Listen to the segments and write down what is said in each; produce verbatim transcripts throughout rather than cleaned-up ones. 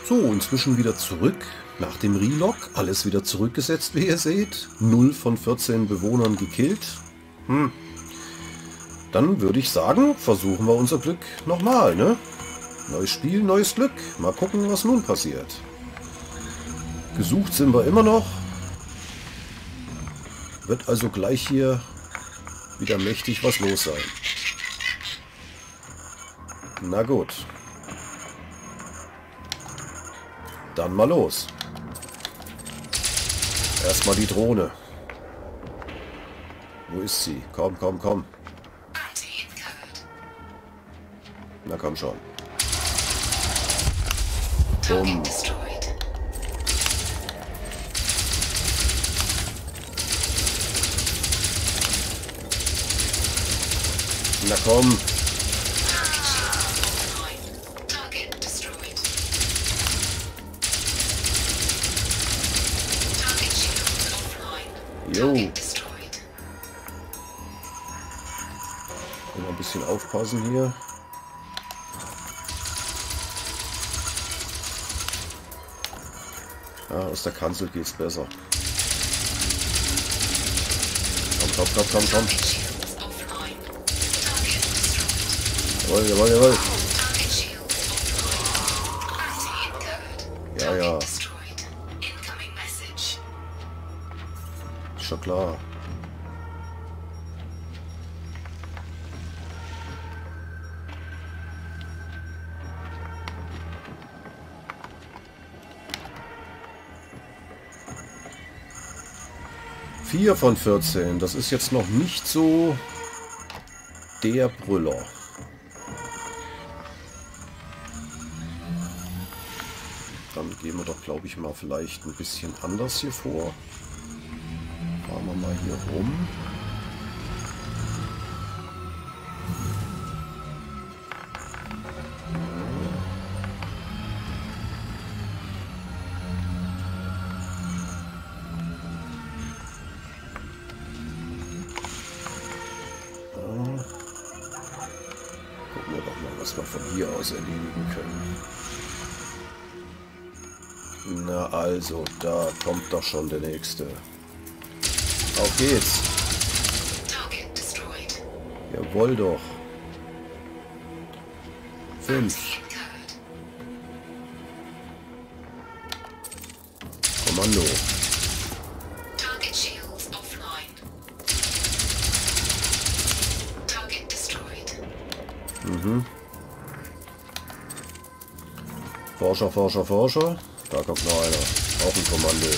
So, inzwischen wieder zurück. Nach dem Relog. Alles wieder zurückgesetzt, wie ihr seht. null von vierzehn Bewohnern gekillt. Hm. Dann würde ich sagen, versuchen wir unser Glück nochmal, ne? Neues Spiel, neues Glück. Mal gucken, was nun passiert. Gesucht sind wir immer noch. Wird also gleich hier wieder mächtig was los sein. Na gut. Dann mal los. Erstmal die Drohne. Wo ist sie? Komm, komm, komm. Na komm schon. Bumm. Na komm. Jo. Immer ein bisschen aufpassen hier. Ja, aus der Kanzel geht's besser. Komm, komm, komm, komm, komm. Jawohl, jawohl, jawohl. Ja, ja. Ist schon klar. vier von vierzehn. Das ist jetzt noch nicht so der Brüller. Dann gehen wir doch, glaube ich, mal vielleicht ein bisschen anders hier vor. Fahren wir mal hier rum. Gucken wir doch mal, was wir von hier aus erledigen können. Na also, da kommt doch schon der nächste. Auf geht's. Jawohl doch. Fünf. Kommando. Mhm. Forscher, Forscher, Forscher. Da kommt noch einer. Auch ein Kommando.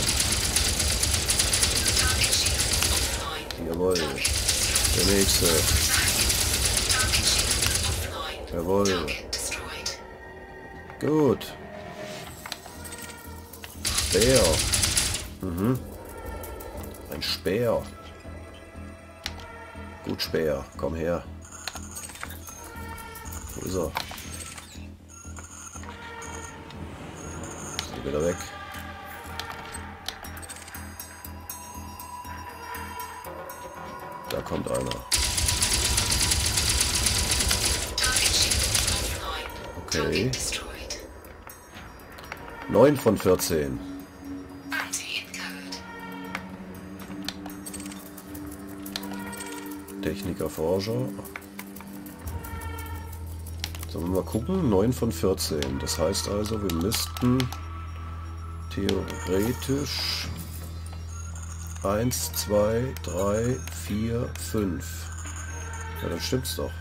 Jawohl. Der nächste. Jawohl. Gut. Speer. Mhm. Ein Speer. Gut, Speer. Komm her. Wo ist er? Wieder weg. Da kommt einer. Okay. neun von vierzehn. Techniker, Forscher. Sollen wir mal gucken? neun von vierzehn. Das heißt also, wir müssten theoretisch eins, zwei, drei, vier, fünf. Ja, dann stimmt's doch.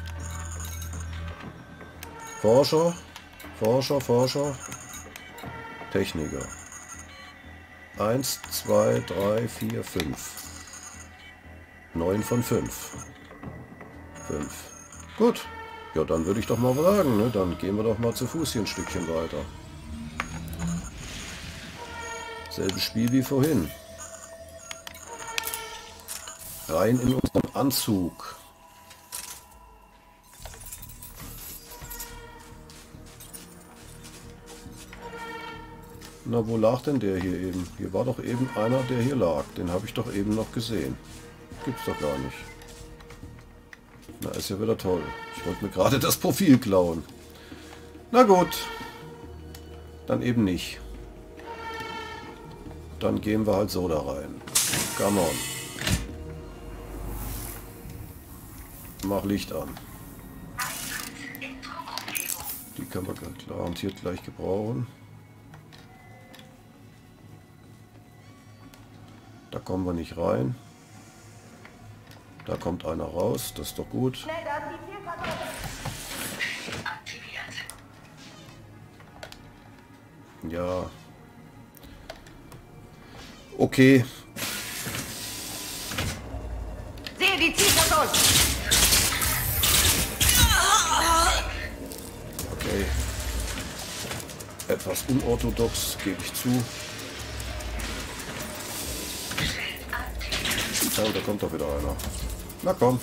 Forscher, Forscher, Forscher, Techniker. eins, zwei, drei, vier, fünf. neun von fünf. fünf. Gut. Ja, dann würde ich doch mal sagen, ne? Dann gehen wir doch mal zu Fuß hier ein Stückchen weiter. Selbes Spiel wie vorhin. Rein in unseren Anzug. Na, wo lag denn der hier eben? Hier war doch eben einer, der hier lag. Den habe ich doch eben noch gesehen. Gibt's doch gar nicht. Na, ist ja wieder toll. Ich wollte mir gerade das Profil klauen. Na gut. Dann eben nicht. Dann gehen wir halt so da rein. Come on. Mach Licht an. Die können wir garantiert gleich gebrauchen. Da kommen wir nicht rein. Da kommt einer raus, das ist doch gut. Ja. Okay. Sehe die Zielperson! Okay. Etwas unorthodox, gebe ich zu. Ja, da kommt doch wieder einer. Na komm.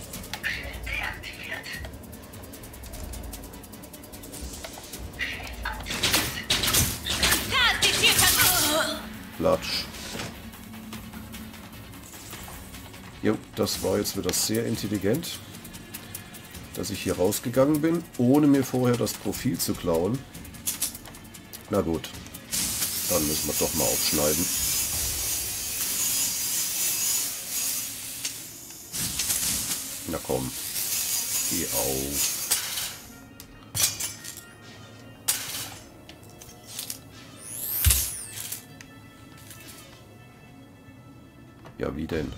Platsch. Jo, das war jetzt wieder sehr intelligent, dass ich hier rausgegangen bin, ohne mir vorher das Profil zu klauen. Na gut, dann müssen wir doch mal aufschneiden. Na komm, geh auf. Ja, wie denn?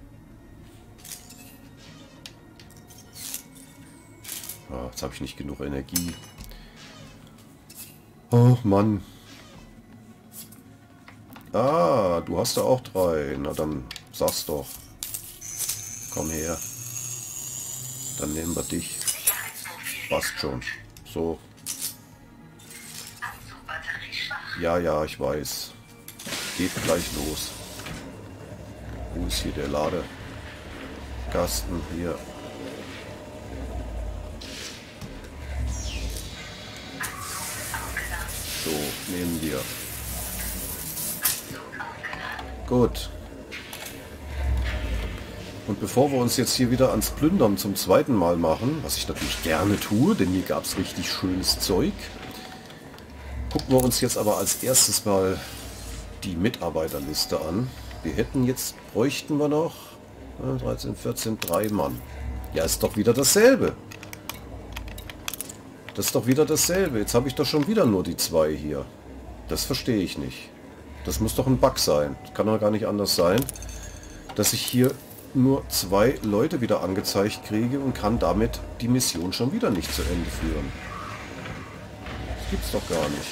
Ah, jetzt habe ich nicht genug Energie. Oh Mann. Ah, du hast da auch drei. Na dann sag's doch. Komm her. Dann nehmen wir dich. Passt schon. So. Ja, ja, ich weiß. Geht gleich los. Wo ist hier der Ladekasten? Hier. So, nehmen wir. Gut. Und bevor wir uns jetzt hier wieder ans Plündern zum zweiten Mal machen, was ich natürlich gerne tue, denn hier gab es richtig schönes Zeug, gucken wir uns jetzt aber als erstes mal die Mitarbeiterliste an. Wir hätten jetzt, bräuchten wir noch dreizehn, vierzehn, drei Mann. Ja, ist doch wieder dasselbe. Das ist doch wieder dasselbe. Jetzt habe ich doch schon wieder nur die zwei hier. Das verstehe ich nicht. Das muss doch ein Bug sein. Das kann doch gar nicht anders sein, dass ich hier nur zwei Leute wieder angezeigt kriege und kann damit die Mission schon wieder nicht zu Ende führen. Das gibt's doch gar nicht.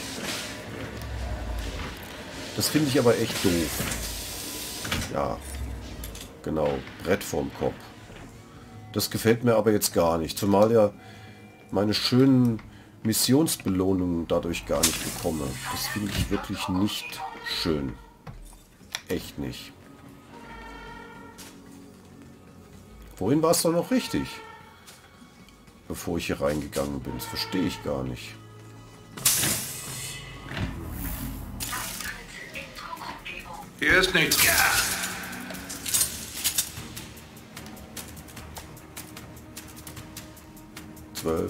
Das finde ich aber echt doof. Ja, genau. Brett vorm Kopf. Das gefällt mir aber jetzt gar nicht. Zumal ja meine schönen Missionsbelohnungen dadurch gar nicht bekomme. Das finde ich wirklich nicht schön. Echt nicht. Vorhin war es doch noch richtig. Bevor ich hier reingegangen bin. Das verstehe ich gar nicht. Hier ist nichts. Zwölf.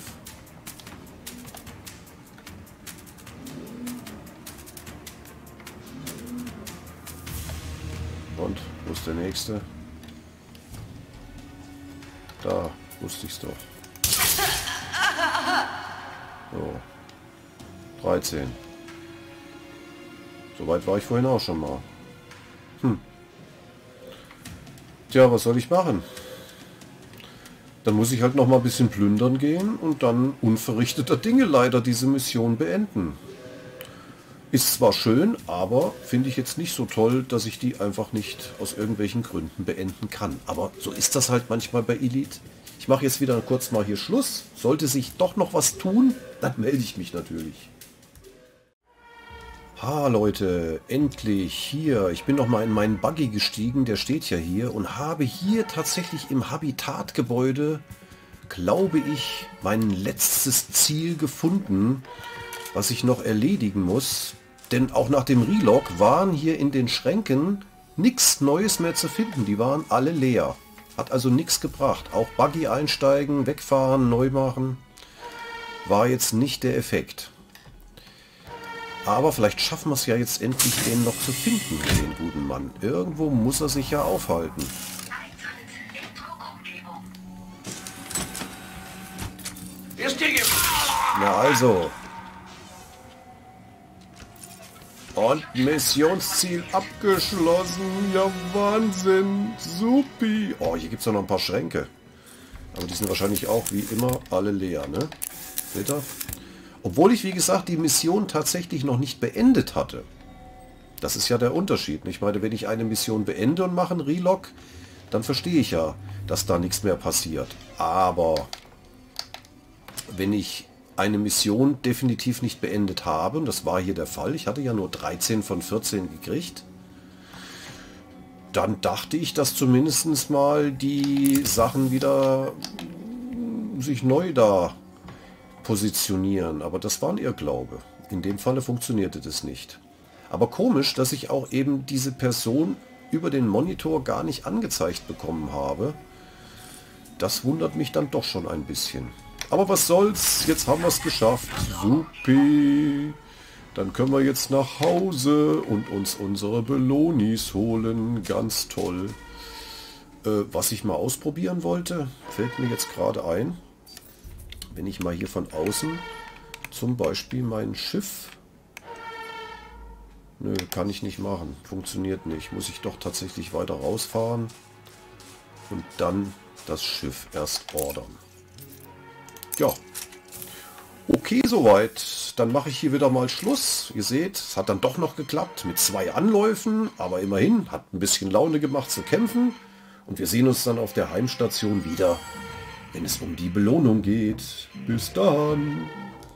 Und wo ist der nächste? Da wusste ich es doch. So. dreizehn. Soweit war ich vorhin auch schon mal. Hm. Tja, was soll ich machen? Dann muss ich halt noch mal ein bisschen plündern gehen und dann unverrichteter Dinge leider diese Mission beenden. Ist zwar schön, aber finde ich jetzt nicht so toll, dass ich die einfach nicht aus irgendwelchen Gründen beenden kann. Aber so ist das halt manchmal bei Elite. Ich mache jetzt wieder kurz mal hier Schluss. Sollte sich doch noch was tun, dann melde ich mich natürlich. Ha Leute, endlich hier. Ich bin noch mal in meinen Buggy gestiegen, der steht ja hier, und habe hier tatsächlich im Habitatgebäude, glaube ich, mein letztes Ziel gefunden, was ich noch erledigen muss. Denn auch nach dem Relog waren hier in den Schränken nichts Neues mehr zu finden. Die waren alle leer. Hat also nichts gebracht. Auch Buggy einsteigen, wegfahren, neu machen, war jetzt nicht der Effekt. Aber vielleicht schaffen wir es ja jetzt endlich, den noch zu finden, den guten Mann. Irgendwo muss er sich ja aufhalten. Ist dir ge- Na also. Und Missionsziel abgeschlossen. Ja, Wahnsinn. Supi. Oh, hier gibt es noch ein paar Schränke. Aber die sind wahrscheinlich auch wie immer alle leer, ne? Seht ihr? Obwohl ich, wie gesagt, die Mission tatsächlich noch nicht beendet hatte. Das ist ja der Unterschied. Ich meine, wenn ich eine Mission beende und mache einen Relog, dann verstehe ich ja, dass da nichts mehr passiert. Aber wenn ich eine Mission definitiv nicht beendet habe, und das war hier der Fall, ich hatte ja nur dreizehn von vierzehn gekriegt, dann dachte ich, dass zumindest mal die Sachen wieder sich neu da positionieren. Aber das war ein Irrglaube. In dem Falle funktionierte das nicht. Aber komisch, dass ich auch eben diese Person über den Monitor gar nicht angezeigt bekommen habe. Das wundert mich dann doch schon ein bisschen. Aber was soll's, jetzt haben wir es geschafft. Supi. Dann können wir jetzt nach Hause und uns unsere Belonis holen. Ganz toll. Äh, was ich mal ausprobieren wollte, fällt mir jetzt gerade ein. Wenn ich mal hier von außen zum Beispiel mein Schiff... Nö, kann ich nicht machen. Funktioniert nicht. Muss ich doch tatsächlich weiter rausfahren und dann das Schiff erst ordern. Ja. Okay, soweit. Dann mache ich hier wieder mal Schluss. Ihr seht, es hat dann doch noch geklappt mit zwei Anläufen, aber immerhin hat ein bisschen Laune gemacht zu kämpfen. Und wir sehen uns dann auf der Heimstation wieder, wenn es um die Belohnung geht. Bis dann.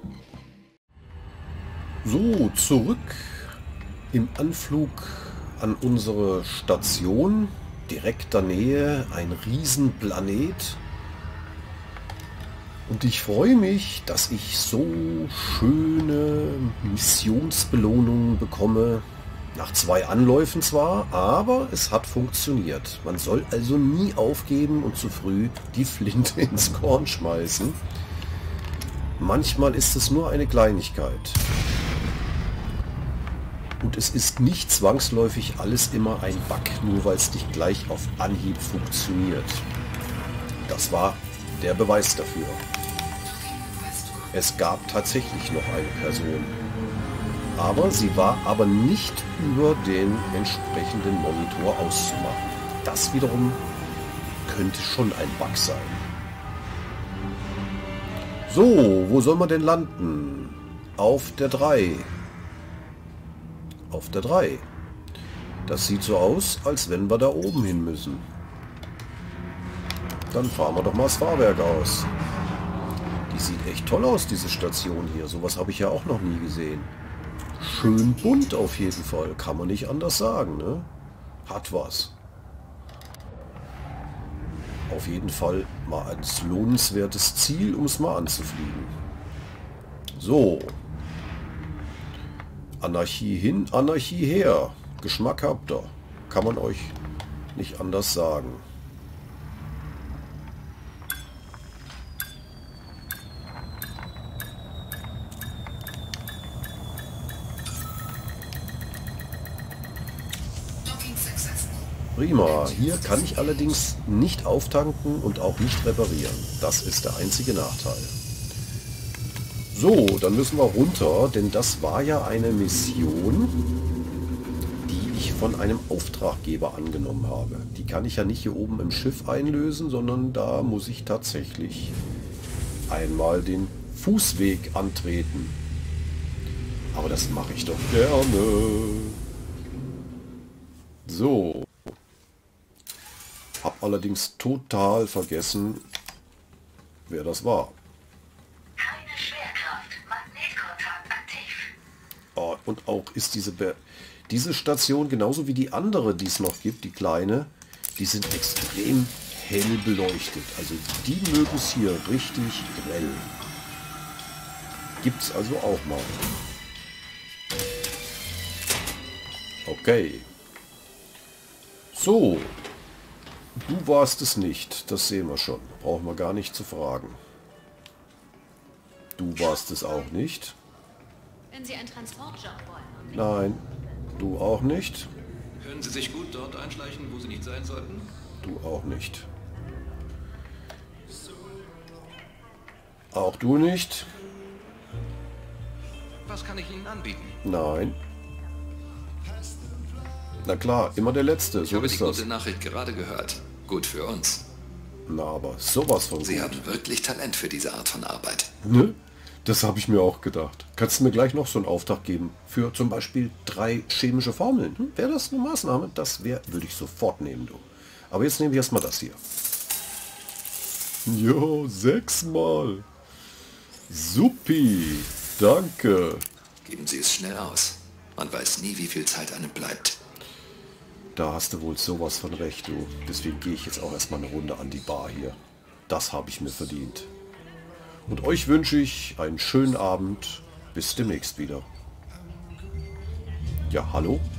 So, zurück im Anflug an unsere Station. Direkter Nähe, ein Riesenplanet. Und ich freue mich, dass ich so schöne Missionsbelohnungen bekomme. Nach zwei Anläufen zwar, aber es hat funktioniert. Man soll also nie aufgeben und zu früh die Flinte ins Korn schmeißen. Manchmal ist es nur eine Kleinigkeit. Und es ist nicht zwangsläufig alles immer ein Bug, nur weil es nicht gleich auf Anhieb funktioniert. Das war der Beweis dafür. Es gab tatsächlich noch eine Person. Aber sie war aber nicht über den entsprechenden Monitor auszumachen. Das wiederum könnte schon ein Bug sein. So, wo soll man denn landen? Auf der drei. Auf der drei. Das sieht so aus, als wenn wir da oben hin müssen. Dann fahren wir doch mal das Fahrwerk aus. Die sieht echt toll aus, diese Station hier. Sowas habe ich ja auch noch nie gesehen. Schön bunt auf jeden Fall. Kann man nicht anders sagen, ne? Hat was. Auf jeden Fall mal ein lohnenswertes Ziel, um es mal anzufliegen. So. Anarchie hin, Anarchie her. Geschmack habt ihr. Kann man euch nicht anders sagen. Prima. Hier kann ich allerdings nicht auftanken und auch nicht reparieren. Das ist der einzige Nachteil. So, dann müssen wir runter, denn das war ja eine Mission, die ich von einem Auftraggeber angenommen habe. Die kann ich ja nicht hier oben im Schiff einlösen, sondern da muss ich tatsächlich einmal den Fußweg antreten. Aber das mache ich doch gerne. So. Hab allerdings total vergessen, wer das war. Keine Schwerkraft. Magnetkontakt aktiv. Oh, und auch ist diese Be diese Station genauso wie die andere, die es noch gibt, die kleine, die sind extrem hell beleuchtet. Also die mögen es hier richtig grell. Gibt es also auch mal. Okay. So. Du warst es nicht, das sehen wir schon. Brauchen wir gar nicht zu fragen. Du warst es auch nicht. Wenn Sie einen Transportjob wollen. Nein, du auch nicht. Können Sie sich gut dort einschleichen, wo Sie nicht sein sollten? Du auch nicht. Auch du nicht. Was kann ich Ihnen anbieten? Nein. Na klar, immer der Letzte, Ich so habe die ist das. gute Nachricht gerade gehört. Gut für uns. Na, aber sowas von Sie gut. haben wirklich Talent für diese Art von Arbeit. Ne? Das habe ich mir auch gedacht. Kannst du mir gleich noch so einen Auftrag geben? Für zum Beispiel drei chemische Formeln. Hm? Wäre das eine Maßnahme? Das wäre, würde ich sofort nehmen, du. Aber jetzt nehme ich erstmal das hier. Jo, sechsmal. Supi. Danke. Geben Sie es schnell aus. Man weiß nie, wie viel Zeit einem bleibt. Da hast du wohl sowas von recht, du. Deswegen gehe ich jetzt auch erstmal eine Runde an die Bar hier. Das habe ich mir verdient. Und euch wünsche ich einen schönen Abend. Bis demnächst wieder. Ja, hallo?